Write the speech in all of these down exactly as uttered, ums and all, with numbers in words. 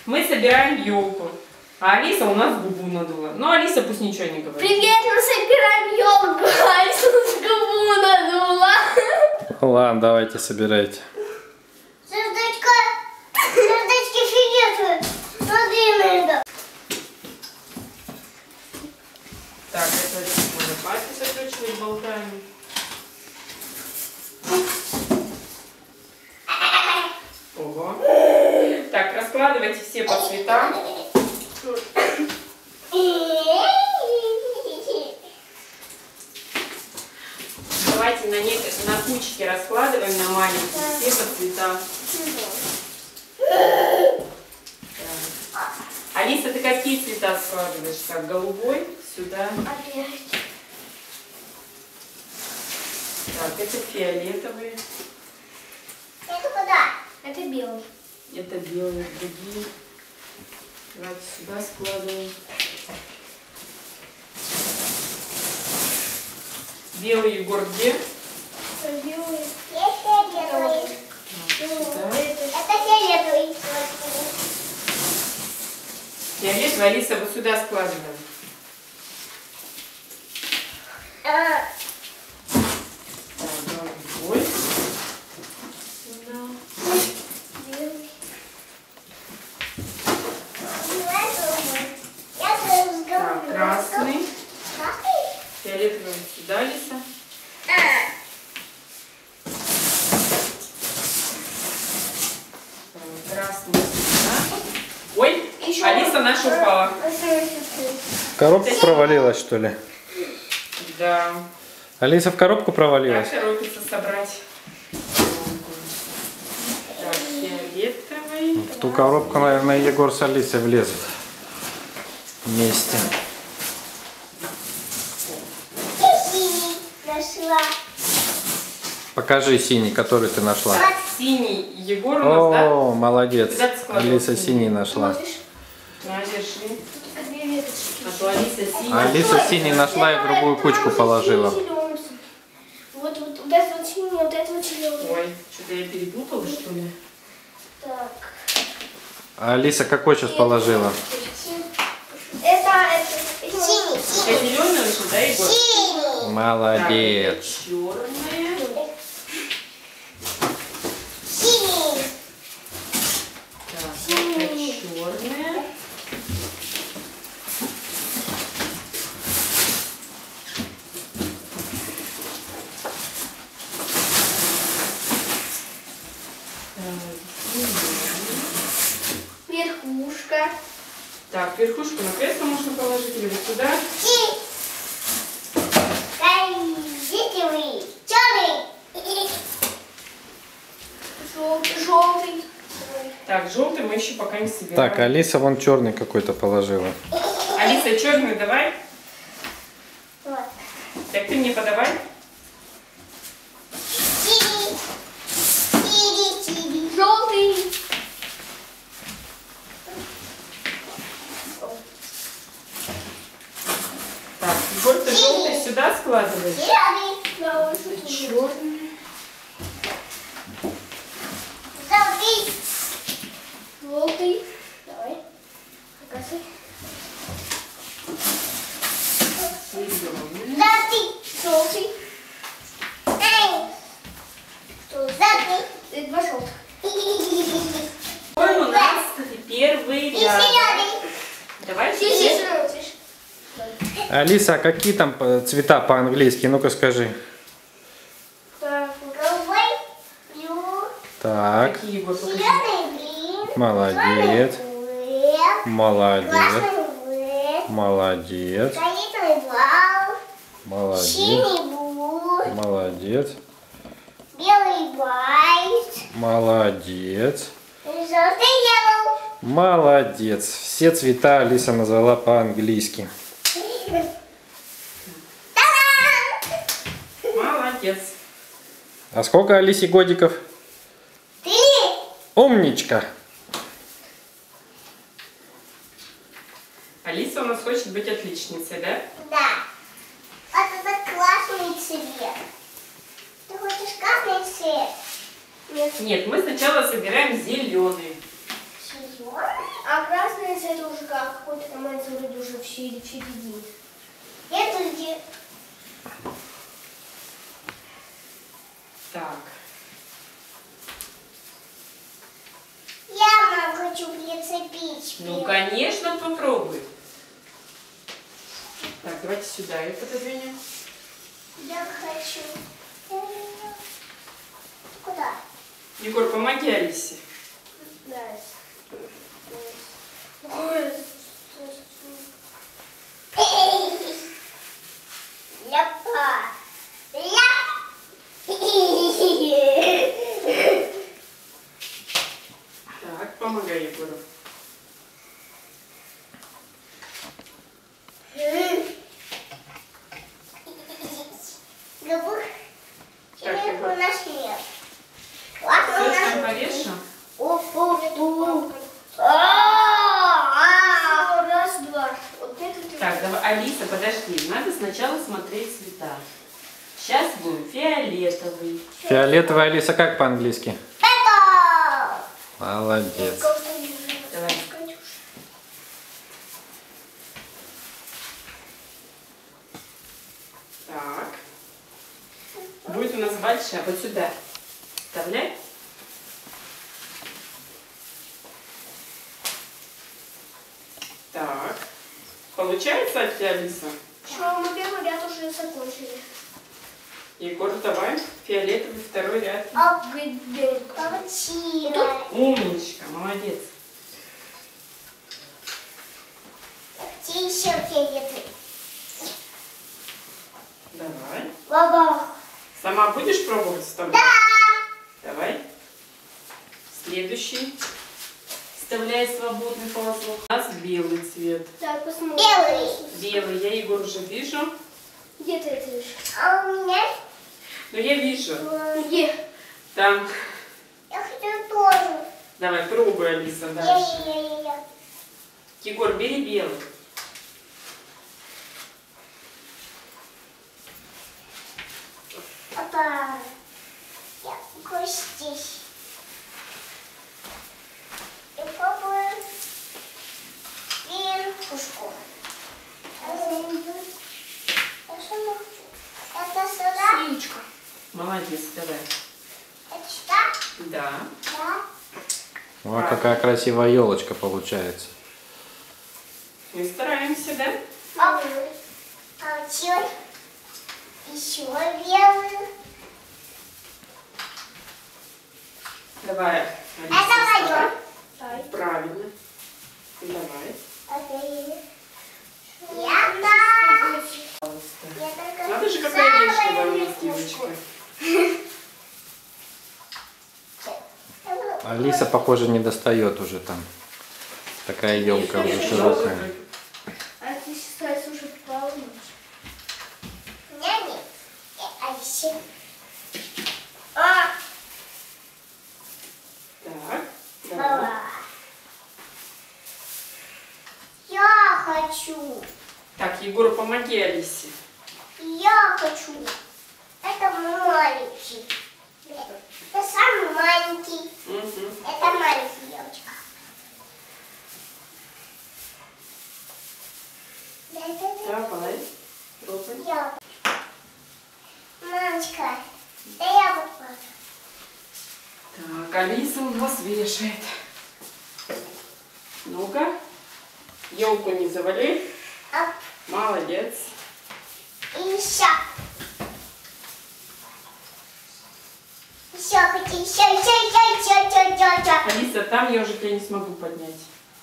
Мы собираем елку. А Алиса у нас губу надула. Ну, Алиса пусть ничего не говорит. Привет, мы собираем елку. Алиса у нас губу надула. Ладно, давайте собирайте. Сердечко, сердечки фиолетовые. Смотри, Мэнда. Так, это можно пальцы закручивать болтами. Ого. Так, раскладывайте все по цветам. Давайте на, не... на кучки раскладываем, на маленькие, все по цветам. Так. Алиса, ты какие цвета складываешь? Так, голубой сюда. Так, это фиолетовые. Это куда? Это белый. Это белые, другие. Давайте сюда складываем. Белый Егор где? Белый. Это фиолетовый. Это фиолетовый. Фиолетовый, Алиса, вот сюда складываем. А. Так, голубой. Сюда. Белый. Так, красный. Красный? Фиолетовый сюда, Алиса. А. Красный сюда. Ой, Еще Алиса наша упала. В коробку провалилась, что ли? Да. Алиса в коробку провалилась? Как торопится собрать? Так, фиолетовый. В ту коробку, наверное, Егор с Алисой влезут вместе. Синий нашла. Покажи синий, который ты нашла. Синий Егор у нас, да? О, молодец. Куда ты складывала Алиса синий? синий нашла. На, держи. Тут две веточки. А то Алиса синий. Алиса синий нашла и в другую кучку положила. Вот, вот, вот это вот синий, вот это вот зеленый. Ой, что-то я перепутала, что ли? Так. А Алиса какой сейчас положила? Это, это, синий. Это зеленый уже, да, Егор? Синий. Молодец. Так, черная. Синий. Так, это черная. Верхушка. Так, верхушку на кресло можно положить или вот сюда. Коричневый. Черный. Желтый. Желтый. Так, желтый мы еще пока не собираем. Так, Алиса вон черный какой-то положила. Алиса, черный давай. Вот. Так, ты мне подавай. Синий. Синий, синий. Желтый. Так, Егор, ты желтый сюда складываешь? Зеленый. Это черный. Желтый. Желтый. Давай. Показывай. Зеленый. Желтый. Желтый. Эй. Желтый. И два желтых. Ой, у нас первый И ряд. зеленый. Давай Синий, все. желтый. Алиса, а какие там цвета по-английски? Ну-ка скажи. Так, голубой, блю, Так, Какие, Егор, покажи. зеленый, блин, молодец. блэк, Молодец. красный, блэк, Молодец. фиолетовый, вау, Молодец. синий, блу, Молодец. белый, white, Молодец. желтый, yellow. Молодец. Все цвета Алиса назвала по-английски. Молодец. А сколько Алисе годиков? Три. Умничка. Алиса у нас хочет быть отличницей, да? Да. Вот это классный цвет. Ты хочешь красный цвет? Нет. Нет, мы сначала собираем зеленый. Зеленый? А красный цвет уже как какой-то становится вроде уже в середине. Это где? Так. Я мам хочу прицепить. Ну, конечно, попробуй. Так, давайте сюда ее пододвинем. Я хочу. Куда? Егор, помоги Алисе. Да. Ой. Ляпа. Ляп. Так, помогай Егору. Губы. Так, Теперь Егор. у нас нет. Ладно, у Сочно нас. повешу. О-о-о. А-а-а. Раз, два. Вот это ты. Так, давай, Алиса, подожди. Надо сначала смотреть цвета. Сейчас будет фиолетовый. Фиолетовая, Алиса, как по-английски? Это. Молодец. Давай. Так. Будет у нас большая. Вот сюда. Вставляй. Так. Получается от тебя, Алиса? Что, мы первый ряд уже закончили. Егор, давай. Фиолетовый второй ряд. А где? Получилось. Умничка, молодец. Где еще фиолетовый? Давай. Баба. Сама будешь пробовать вставлять? Да. Давай. Следующий. Вставляй свободный полосок. У нас белый цвет. Так, посмотрим. Белый. Белый. Я, Егор, уже вижу. Где ты это видишь? А у меня? Но я вижу. Где? Там. Я хочу тоже. Давай, пробуй, Алиса, дальше. Я-я-я-я. Егор, бери белый. Опа. Я какой здесь. И попробую верхушку. Это сюда? Сличка. Молодец, давай. Это сюда? Да. Да. Вот какая красивая елочка получается. Мы стараемся, да? Оп. Получилось. Еще белый. Давай, Алиса, Это вставай. мое. Правильно. Давай. Окей. Я так. Пожалуйста. Я только Надо же, какая вещь самая у нас верхушку. девочка. Алиса, похоже, не достает уже там. Такая елка уже широкая. А ты сейчас уже полночь. Няня. Алисе. А. Так. Давай. Баба. Я хочу. Так, Егор, помоги Алисе. Я хочу. Это мой маленький. Это самый маленький. Угу. Это маленькая девочка. Давай. Пробуй. Я. Мамочка, да я попала. Так, Алиса у нас вешает. Ну-ка. Елку не завали. Оп. Молодец. И еще. Еще хочу, еще, еще, еще, еще, еще, еще, еще. Алиса, там я уже тебя не смогу поднять.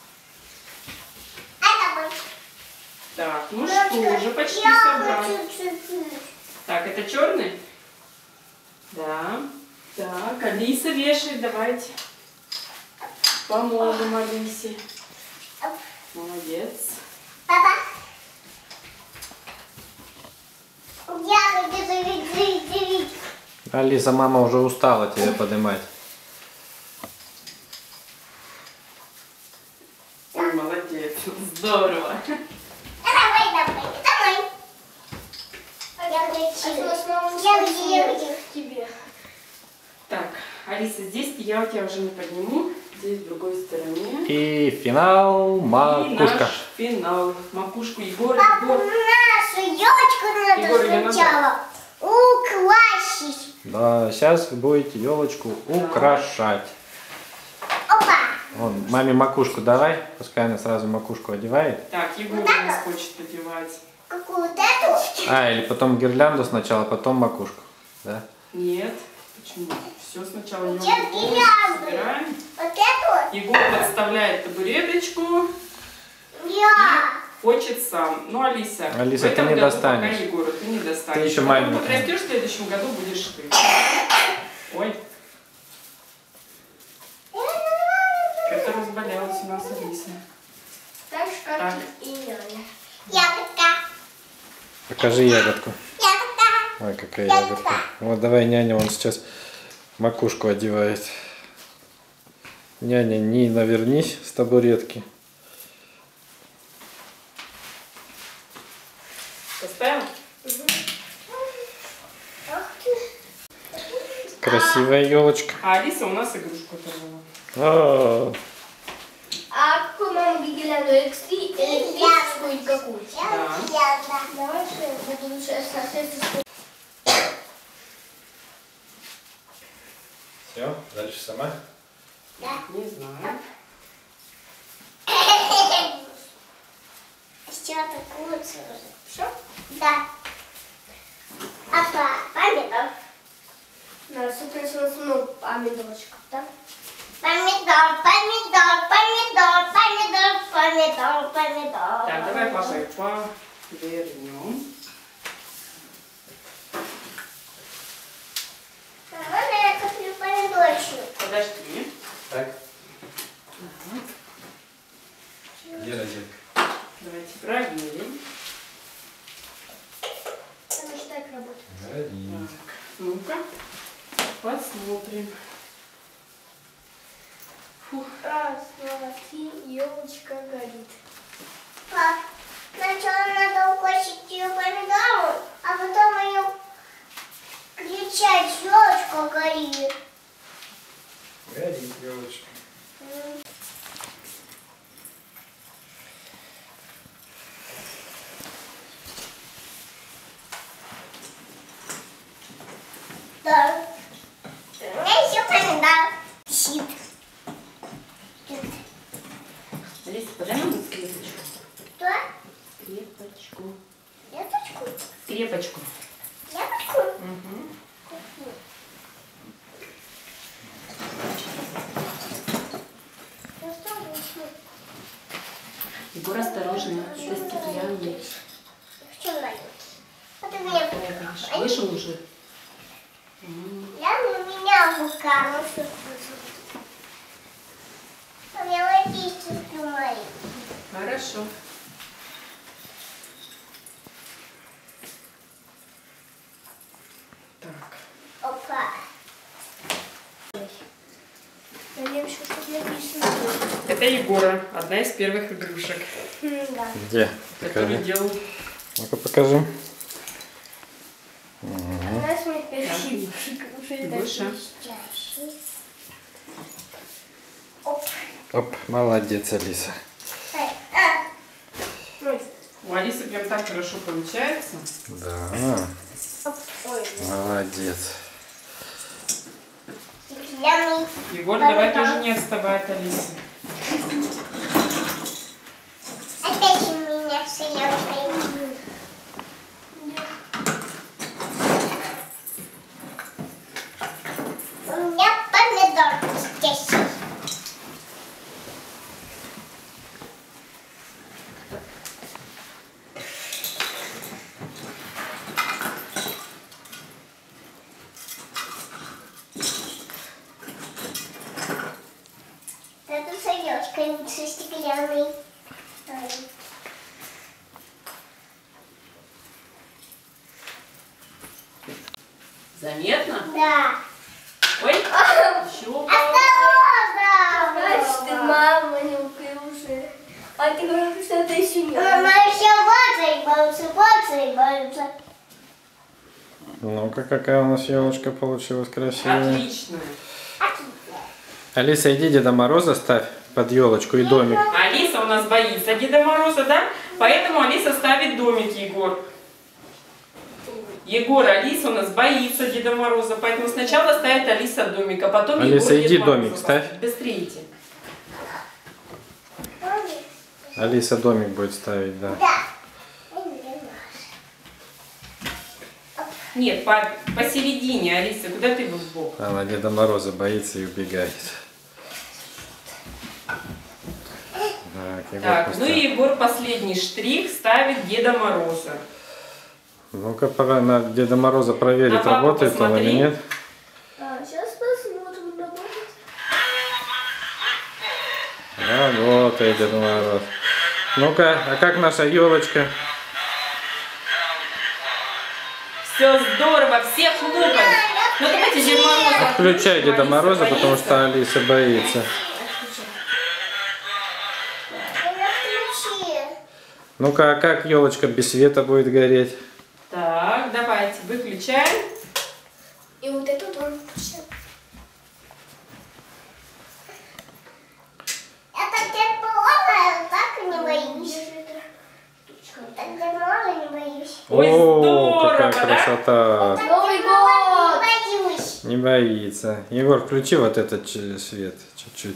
Это мой. Так, ну Мамочка, что, уже почти я собрали. хочу чуть-чуть. Так, это черный? Да. Так, Алиса вешает, давайте. Поможем Алисе. Оп. Молодец. Папа. Я хочу завить, завить, завить. Алиса, мама уже устала тебя поднимать. Ой, молодец. Здорово. Давай, давай, давай. Я хочу. Я хочу. Так, Алиса, здесь я у тебя уже не подниму. Здесь, в другой стороне. И финал И макушка. наш финал. Макушку Егор. Папа, Егор. нашу елочку Егор, надо её надо- сначала украсить. Да, сейчас вы будете елочку украшать. Опа. Вон, маме макушку давай, пускай она сразу макушку одевает. Так, Егор у нас хочет одевать. Какую вот эту? А, или потом гирлянду сначала, потом макушку. Да? Нет. Почему? Все сначала елку Где полностью гирлянды? собираем. Вот эту? Егор подставляет табуреточку. Я. Хочет сам. Ну, Алиса, Алиса, в этом ты не году достанешь. пока Егора ты не достанешь. Ты еще Потом маленькая. подрастешь, в следующем году будешь ты. Ой, это разболелась у нас Алиса. Так, Так. как и няня. Ягодка. Покажи ягодку. Ягодка. Ой, какая ягодка. Вот давай няня, он сейчас макушку одевает. Няня, не навернись с табуретки. Поставил? Ах ты. Красивая елочка. А Алиса у нас игрушку оторвала. А, А какую маму гирлянду? Электрическую или какую? Да. Давай я буду лучше соответственно. все, дальше сама. Не знаю. Что такое? Что? Да. Апа, помидор. Да, супер, у нас много помидорчиков, да? Помидор, помидор, помидор, помидор, помидор, помидор. Так, давай папа повернем. Можно я куплю помидорчик? Подожди. Так. Где розетка? Давайте проверим. Потому что так работает. Родник. Так, ну-ка, посмотрим. Фух. Раз, два, три, елочка горит. Пап, сначала надо укосить ее помидором, а потом ее кричать, елочка горит. Горит елочка. Да. У меня еще помидор. Щит. Алиса, подай нам скрепочку. Что? Скрепочку. Леточку? Скрепочку. Леточку? Угу. Ну что лучше? Егор, осторожно, это стеклянный. В чем дают? Вот у меня Выше, Вышел уже. Я у меня в руках. У меня вот есть тут мои. Хорошо. Так. Опа. Надеюсь, что тут написано. Это Егора, одна из первых игрушек, Да. Где? которую Покажи. делал. Ну-ка покажи. Она с моих первых игрушек уже Больше. блестящий. Оп. Оп, молодец, Алиса. Эй, а. Ой. У Алисы прям так хорошо получается. Да, Оп. Ой. молодец. Стеклянный. Егор, давай тоже не отставай от Алисы. Опять у меня все яркое. У меня помидор здесь. Это с елочкой лучше стеклянный. Заметно? Да. Ой, еще. Осторожно! Знаешь, ты мама не укрылся. А ты говоришь, что это еще не Мама еще больше и больше, больше и больше. Ну-ка, какая у нас елочка получилась красивая. Отлично. Алиса, иди Деда Мороза ставь под елочку и домик. Алиса у нас боится Деда Мороза, да? Поэтому Алиса ставит домик, Егор. Егор, Алиса у нас боится Деда Мороза, поэтому сначала ставит Алиса домик, а потом Алиса, Егор иди Деда домик Мороза ставь. поставит. Быстрее иди. Алиса домик будет ставить, да. Да. Нет, по, посередине, Алиса, куда ты в бок? Она Деда Мороза боится и убегает. Так, Егор Так, ну поставил. и Егор последний штрих ставит Деда Мороза. Ну-ка, пора на Деда Мороза проверить, На папу работает он посмотри. или нет. А, сейчас посмотрим, работает. Работает Дед Мороз. Ну-ка, а как наша елочка? Все здорово, все хлопают. Ну давайте Деда Мороза. Включай Деда Алиса Мороза, потому боится. что Алиса боится. Включи. Ну-ка, а как елочка без света будет гореть? Так, давайте, выключаем. И вот эту тоже включил. Это Дед Мороза, так не боюсь. Так Дед Мороза не боюсь. Ой, О, здорово, какая да? красота! Новый Дед год! Мороза не боюсь. Не боится. Егор, включи вот этот ч- свет чуть-чуть.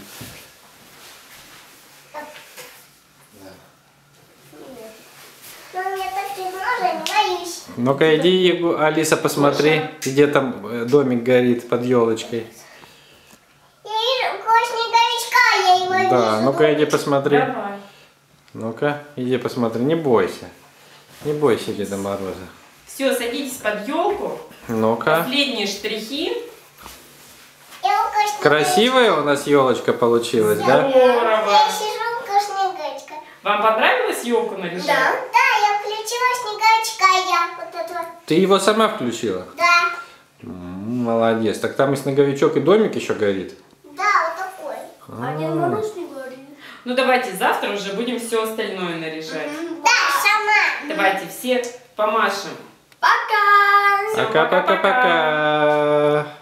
Но я так Дед Мороза не боюсь. Ну-ка, иди, Егор, Алиса, посмотри, где там э, домик горит под елочкой. Я вижу вкусненького я его вижу. Да, ну-ка, иди посмотри. Давай. Ну-ка, иди посмотри, не бойся. Не бойся Деда Мороза. Все, садитесь под елку. Ну-ка. Последние штрихи. Я вкусненькая. Красивая у нас елочка получилась, да? Здорово. Я сижу вкусненькая. Вам понравилось елку наряжать? Да, я включила снеговичка, я вот это вот. Ты его сама включила? Да, М, Молодец. Так там и снеговичок, и домик еще горит. да, вот такой. А Дед Мороз не говорит. Ну давайте завтра уже будем все остальное наряжать. Да, сама. Давайте все помашем. Пока! Всё, Пока-пока-пока.